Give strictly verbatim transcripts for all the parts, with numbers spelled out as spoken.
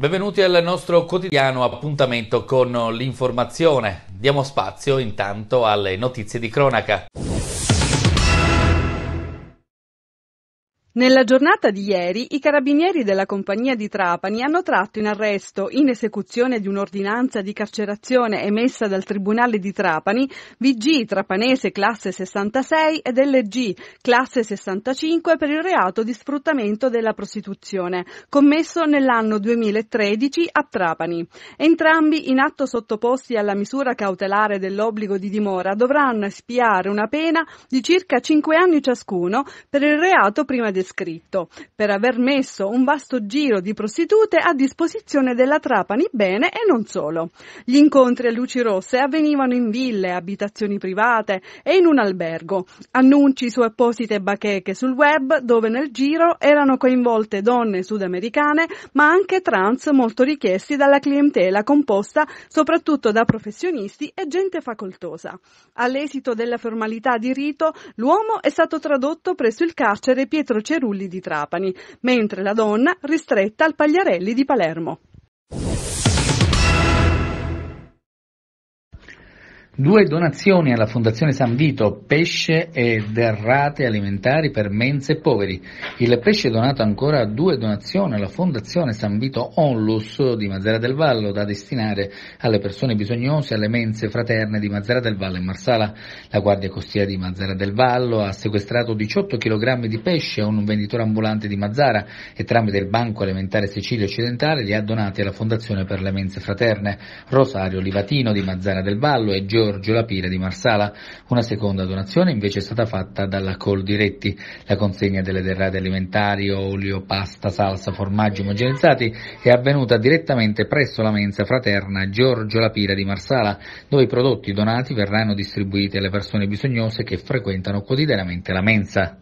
Benvenuti al nostro quotidiano appuntamento con l'informazione. Diamo spazio intanto alle notizie di cronaca. Nella giornata di ieri, i carabinieri della compagnia di Trapani hanno tratto in arresto, in esecuzione di un'ordinanza di carcerazione emessa dal Tribunale di Trapani, V G trapanese classe sessantasei ed L G classe sessantacinque per il reato di sfruttamento della prostituzione, commesso nell'anno duemilatredici a Trapani. Entrambi, in atto sottoposti alla misura cautelare dell'obbligo di dimora, dovranno espiare una pena di circa cinque anni ciascuno per il reato prima descritto. Scritto, per aver messo un vasto giro di prostitute a disposizione della Trapani Bene e non solo. Gli incontri a luci rosse avvenivano in ville, abitazioni private e in un albergo. Annunci su apposite bacheche sul web dove nel giro erano coinvolte donne sudamericane ma anche trans molto richiesti dalla clientela composta soprattutto da professionisti e gente facoltosa. All'esito della formalità di rito, l'uomo è stato tradotto presso il carcere Pietro Cerulli di Trapani, mentre la donna ristretta al Pagliarelli di Palermo. Due donazioni alla Fondazione San Vito, pesce e derrate alimentari per mense poveri. Il pesce donato ancora a due donazioni alla Fondazione San Vito Onlus di Mazara del Vallo da destinare alle persone bisognose e alle mense fraterne di Mazara del Vallo e Marsala. La Guardia Costiera di Mazara del Vallo ha sequestrato diciotto chilogrammi di pesce a un venditore ambulante di Mazara e tramite il Banco Alimentare Sicilia Occidentale li ha donati alla Fondazione per le Mense Fraterne Rosario Livatino di Mazara del Vallo e Giorgio Lapira di Marsala. Una seconda donazione invece è stata fatta dalla Coldiretti. La consegna delle derrate alimentari, olio, pasta, salsa, formaggi omogenizzati è avvenuta direttamente presso la mensa fraterna Giorgio Lapira di Marsala, dove i prodotti donati verranno distribuiti alle persone bisognose che frequentano quotidianamente la mensa.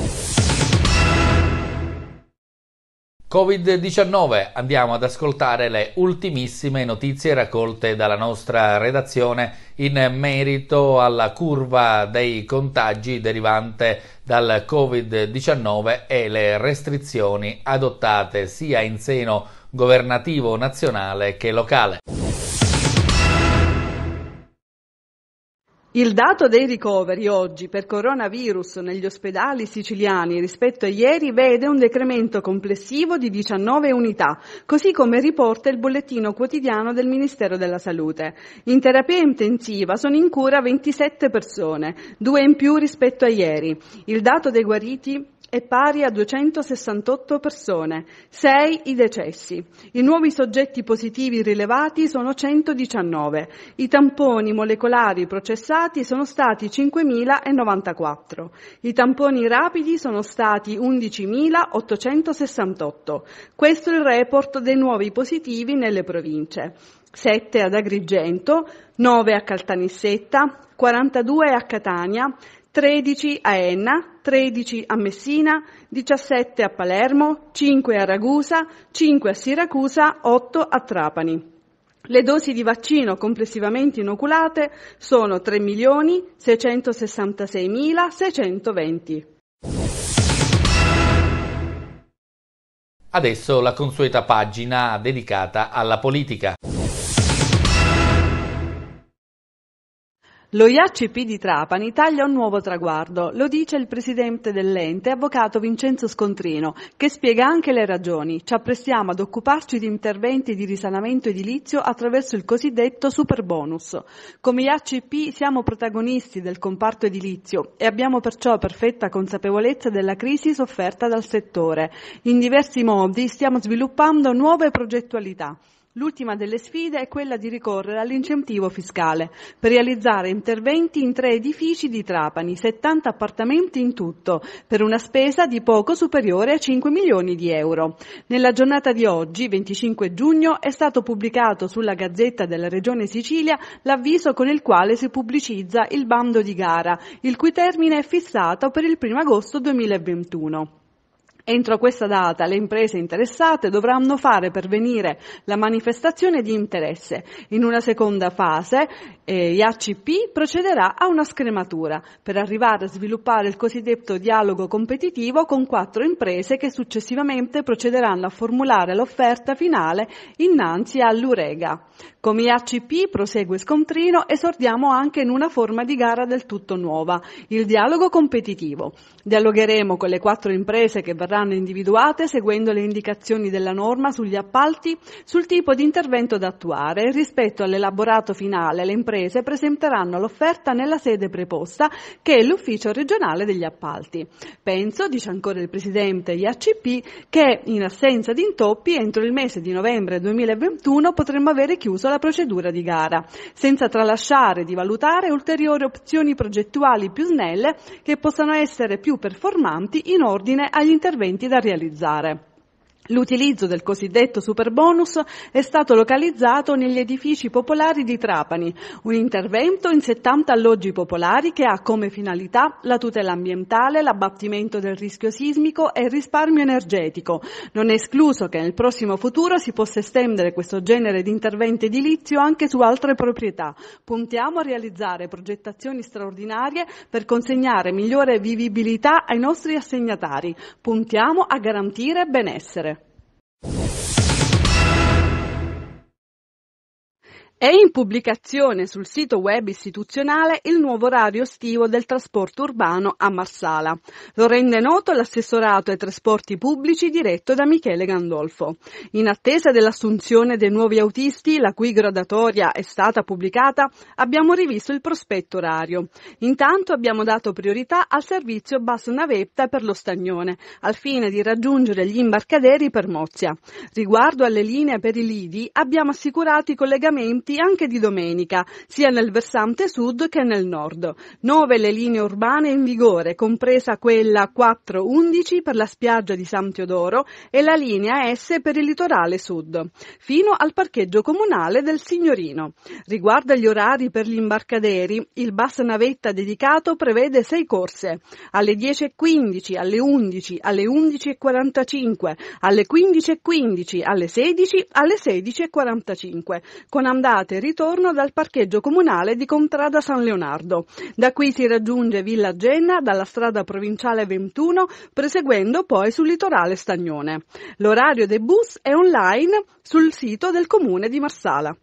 covid diciannove, andiamo ad ascoltare le ultimissime notizie raccolte dalla nostra redazione in merito alla curva dei contagi derivante dal covid diciannove e le restrizioni adottate sia in seno governativo nazionale che locale. Il dato dei ricoveri oggi per coronavirus negli ospedali siciliani rispetto a ieri vede un decremento complessivo di diciannove unità, così come riporta il bollettino quotidiano del Ministero della Salute. In terapia intensiva sono in cura ventisette persone, due in più rispetto a ieri. Il dato dei guariti è pari a duecentosessantotto persone, sei i decessi. I nuovi soggetti positivi rilevati sono centodiciannove. I tamponi molecolari processati sono stati cinquemilanovantaquattro. I tamponi rapidi sono stati undicimilaottocentosessantotto. Questo è il report dei nuovi positivi nelle province. sette ad Agrigento, nove a Caltanissetta, quarantadue a Catania, tredici a Enna, tredici a Messina, diciassette a Palermo, cinque a Ragusa, cinque a Siracusa, otto a Trapani. Le dosi di vaccino complessivamente inoculate sono tre milioni seicentosessantaseimilaseicentoventi. Adesso la consueta pagina dedicata alla politica. Lo I A C P di Trapani taglia un nuovo traguardo, lo dice il presidente dell'ente, avvocato Vincenzo Scontrino, che spiega anche le ragioni. Ci apprestiamo ad occuparci di interventi di risanamento edilizio attraverso il cosiddetto superbonus. Come I A C P siamo protagonisti del comparto edilizio e abbiamo perciò perfetta consapevolezza della crisi sofferta dal settore. In diversi modi stiamo sviluppando nuove progettualità. L'ultima delle sfide è quella di ricorrere all'incentivo fiscale per realizzare interventi in tre edifici di Trapani, settanta appartamenti in tutto, per una spesa di poco superiore a cinque milioni di euro. Nella giornata di oggi, venticinque giugno, è stato pubblicato sulla Gazzetta della Regione Sicilia l'avviso con il quale si pubblicizza il bando di gara, il cui termine è fissato per il primo agosto duemilaventuno. Entro questa data le imprese interessate dovranno fare pervenire la manifestazione di interesse. In una seconda fase eh, I A C P procederà a una scrematura per arrivare a sviluppare il cosiddetto dialogo competitivo con quattro imprese che successivamente procederanno a formulare l'offerta finale innanzi all'Urega. Come I A C P prosegue scontrino, esordiamo anche in una forma di gara del tutto nuova, il dialogo competitivo. Dialogheremo con le quattro imprese che verranno individuate seguendo le indicazioni della norma sugli appalti sul tipo di intervento da attuare e rispetto all'elaborato finale le imprese presenteranno l'offerta nella sede preposta che è l'ufficio regionale degli appalti. Penso, dice ancora il presidente I A C P, che in assenza di intoppi entro il mese di novembre duemilaventuno potremmo avere chiuso la procedura di gara, senza tralasciare di valutare ulteriori opzioni progettuali più snelle che possano essere più performanti in ordine agli interventi da realizzare. L'utilizzo del cosiddetto superbonus è stato localizzato negli edifici popolari di Trapani, un intervento in settanta alloggi popolari che ha come finalità la tutela ambientale, l'abbattimento del rischio sismico e il risparmio energetico. Non è escluso che nel prossimo futuro si possa estendere questo genere di intervento edilizio anche su altre proprietà. Puntiamo a realizzare progettazioni straordinarie per consegnare migliore vivibilità ai nostri assegnatari. Puntiamo a garantire benessere. È in pubblicazione sul sito web istituzionale il nuovo orario estivo del trasporto urbano a Marsala. Lo rende noto l'assessorato ai trasporti pubblici diretto da Michele Gandolfo. In attesa dell'assunzione dei nuovi autisti, la cui graduatoria è stata pubblicata, abbiamo rivisto il prospetto orario. Intanto abbiamo dato priorità al servizio bus navetta per lo Stagnone, al fine di raggiungere gli imbarcaderi per Mozia. Riguardo alle linee per i lidi, abbiamo assicurato i collegamenti anche di domenica, sia nel versante sud che nel nord. Nove le linee urbane in vigore, compresa quella quattro undici per la spiaggia di San Teodoro e la linea S per il litorale sud, fino al parcheggio comunale del Signorino. Riguardo agli orari per gli imbarcaderi, il bus navetta dedicato prevede sei corse, alle dieci e quindici, alle undici, alle undici e quarantacinque, alle quindici e quindici, alle sedici, alle sedici e quarantacinque, con andata e ritorno dal parcheggio comunale di Contrada San Leonardo. Da qui si raggiunge Villa Genna dalla strada provinciale ventuno, proseguendo poi sul litorale Stagnone. L'orario dei bus è online sul sito del comune di Marsala.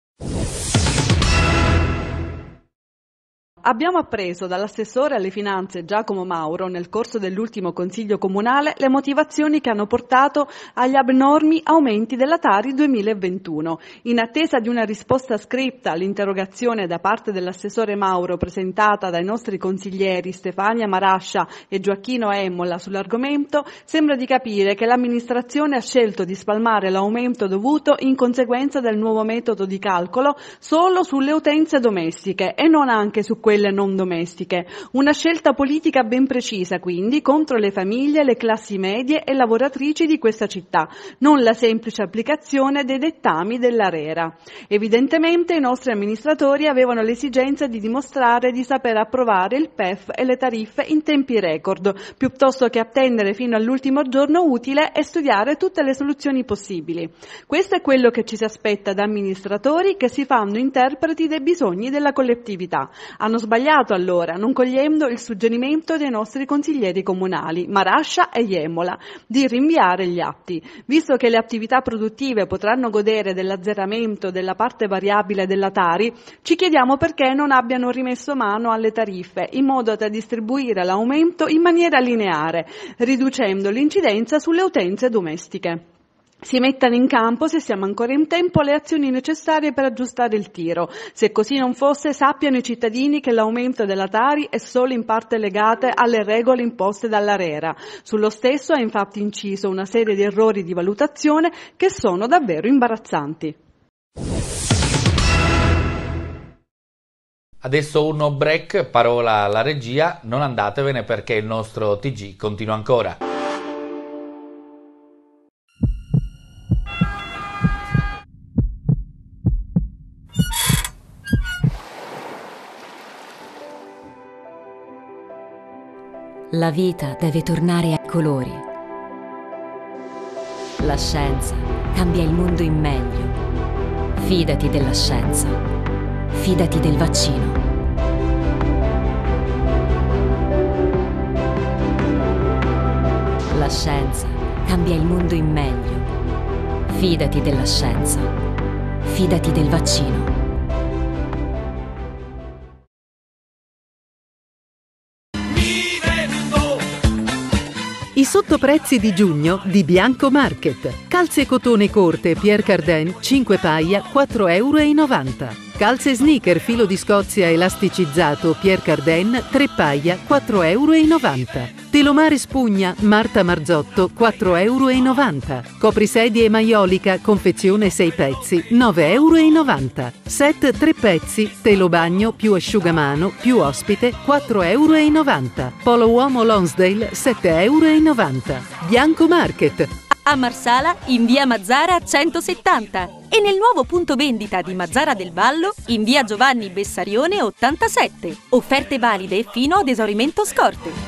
Abbiamo appreso dall'assessore alle finanze Giacomo Mauro nel corso dell'ultimo consiglio comunale le motivazioni che hanno portato agli abnormi aumenti della Tari duemilaventuno. In attesa di una risposta scritta all'interrogazione da parte dell'assessore Mauro presentata dai nostri consiglieri Stefania Marascia e Gioacchino Emmola sull'argomento, sembra di capire che l'amministrazione ha scelto di spalmare l'aumento dovuto in conseguenza del nuovo metodo di calcolo solo sulle utenze domestiche e non anche su quelle quelle non domestiche. Una scelta politica ben precisa, quindi, contro le famiglie, le classi medie e lavoratrici di questa città, non la semplice applicazione dei dettami dell'ARERA. Evidentemente i nostri amministratori avevano l'esigenza di dimostrare di saper approvare il P E F e le tariffe in tempi record, piuttosto che attendere fino all'ultimo giorno utile e studiare tutte le soluzioni possibili. Questo è quello che ci si aspetta da amministratori che si fanno interpreti dei bisogni della collettività. Hanno sbagliato allora, non cogliendo il suggerimento dei nostri consiglieri comunali, Marascia e Iemola, di rinviare gli atti. Visto che le attività produttive potranno godere dell'azzeramento della parte variabile della Tari, ci chiediamo perché non abbiano rimesso mano alle tariffe, in modo da distribuire l'aumento in maniera lineare, riducendo l'incidenza sulle utenze domestiche. Si mettano in campo, se siamo ancora in tempo, le azioni necessarie per aggiustare il tiro. Se così non fosse, sappiano i cittadini che l'aumento della Tari è solo in parte legato alle regole imposte dall'ARERA. Sullo stesso ha infatti inciso una serie di errori di valutazione che sono davvero imbarazzanti. Adesso uno break, parola alla regia, non andatevene perché il nostro T G continua ancora. La vita deve tornare ai colori. La scienza cambia il mondo in meglio. Fidati della scienza. Fidati del vaccino. La scienza cambia il mondo in meglio. Fidati della scienza. Fidati del vaccino. I sottoprezzi di giugno di Bianco Market. Calze cotone corte Pierre Cardin cinque paia quattro euro e novanta. Calze sneaker filo di Scozia elasticizzato Pierre Cardin tre paia quattro euro e novanta. Telomare spugna Marta Marzotto quattro euro e novanta. Coprisedie maiolica confezione sei pezzi nove euro e novanta. Set tre pezzi telo bagno più asciugamano più ospite quattro euro e novanta. Polo uomo Lonsdale sette euro e novanta. Bianco Market. A Marsala in via Mazzara centosettanta e nel nuovo punto vendita di Mazzara del Vallo in via Giovanni Bessarione ottantasette. Offerte valide fino ad esaurimento scorte.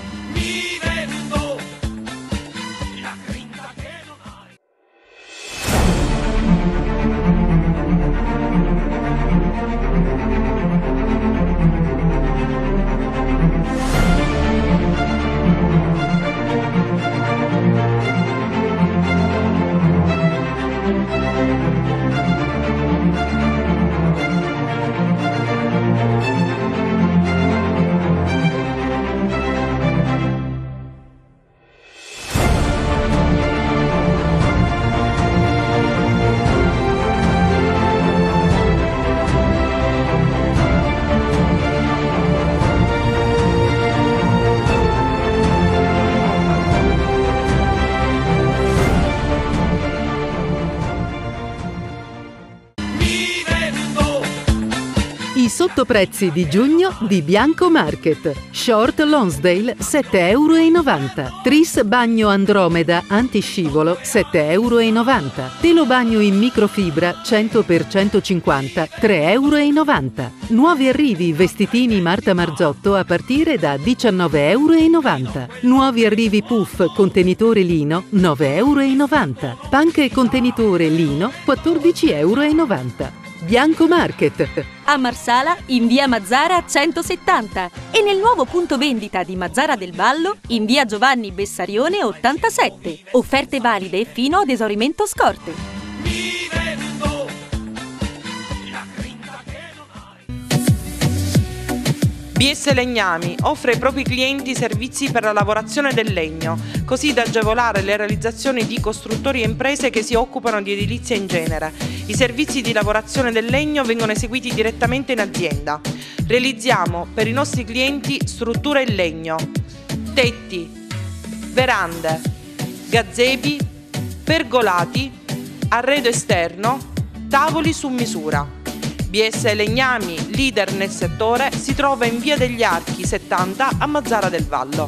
I sottoprezzi di giugno di Bianco Market. Short Lonsdale sette euro e novanta. Tris bagno Andromeda antiscivolo sette euro e novanta. Telo bagno in microfibra cento per centocinquanta tre euro e novanta. Nuovi arrivi vestitini Marta Marzotto a partire da diciannove euro e novanta. Nuovi arrivi puff contenitore lino nove euro e novanta. Panche contenitore lino quattordici euro e novanta. Bianco Market. A Marsala in via Mazzara centosettanta e nel nuovo punto vendita di Mazzara del Vallo in via Giovanni Bessarione ottantasette. Offerte valide fino ad esaurimento scorte. B S Legnami offre ai propri clienti servizi per la lavorazione del legno, così da agevolare le realizzazioni di costruttori e imprese che si occupano di edilizia in genere. I servizi di lavorazione del legno vengono eseguiti direttamente in azienda. Realizziamo per i nostri clienti strutture in legno, tetti, verande, gazebi, pergolati, arredo esterno, tavoli su misura. B S Legnami, leader nel settore, si trova in via degli Archi settanta a Mazzara del Vallo.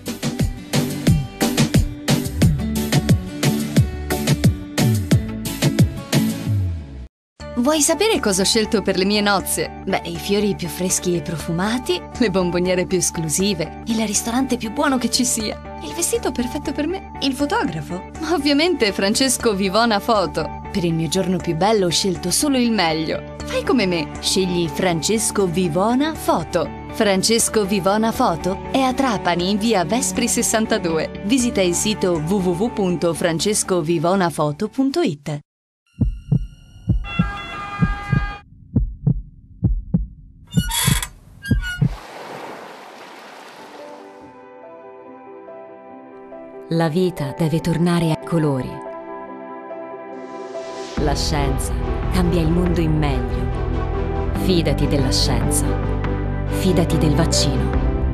Vuoi sapere cosa ho scelto per le mie nozze? Beh, i fiori più freschi e profumati, le bomboniere più esclusive, il ristorante più buono che ci sia, il vestito perfetto per me, il fotografo. Ovviamente Francesco Vivona Foto. Per il mio giorno più bello ho scelto solo il meglio. Fai come me, scegli Francesco Vivona Foto. Francesco Vivona Foto è a Trapani in via Vespri sessantadue. Visita il sito w w w punto francescovivonafoto punto i t. La vita deve tornare ai colori. La scienza cambia il mondo in meglio. Fidati della scienza. Fidati del vaccino.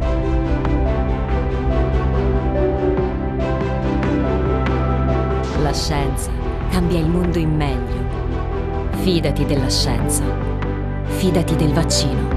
La scienza cambia il mondo in meglio. Fidati della scienza. Fidati del vaccino.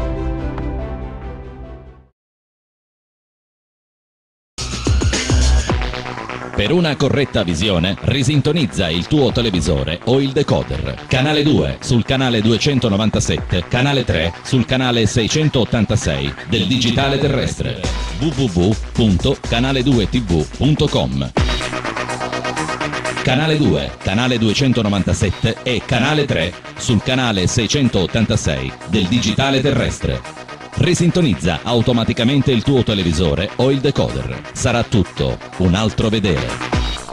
Per una corretta visione, risintonizza il tuo televisore o il decoder. Canale due sul canale duecentonovantasette, canale tre sul canale seicentottantasei del digitale terrestre. w w w punto canale due t v punto com. Canale due, Canale duecentonovantasette e Canale tre sul canale seicentottantasei del digitale terrestre. Risintonizza automaticamente il tuo televisore o il decoder. Sarà tutto un altro vedere.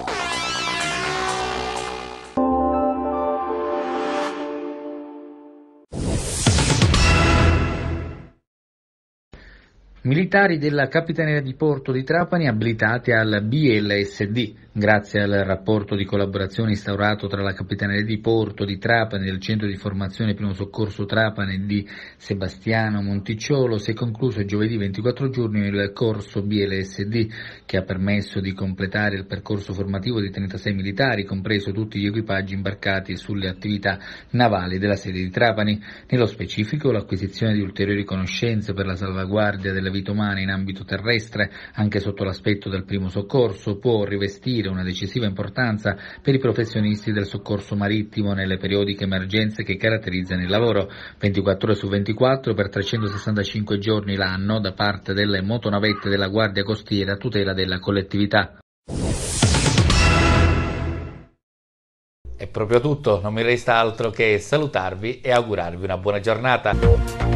Militari della Capitaneria di Porto di Trapani abilitati al B L S D. Grazie al rapporto di collaborazione instaurato tra la Capitaneria di Porto di Trapani e il Centro di Formazione Primo Soccorso Trapani di Sebastiano Monticciolo, si è concluso giovedì ventiquattro giugno il corso B L S D, che ha permesso di completare il percorso formativo di trentasei militari, compreso tutti gli equipaggi imbarcati sulle attività navali della sede di Trapani. Nello specifico, l'acquisizione di ulteriori conoscenze per la salvaguardia della vita umana in ambito terrestre, anche sotto l'aspetto del primo soccorso, può rivestire una decisiva importanza per i professionisti del soccorso marittimo nelle periodiche emergenze che caratterizzano il lavoro, ventiquattro ore su ventiquattro per trecentosessantacinque giorni l'anno, da parte delle motonavette della Guardia Costiera a tutela della collettività. È proprio tutto, non mi resta altro che salutarvi e augurarvi una buona giornata.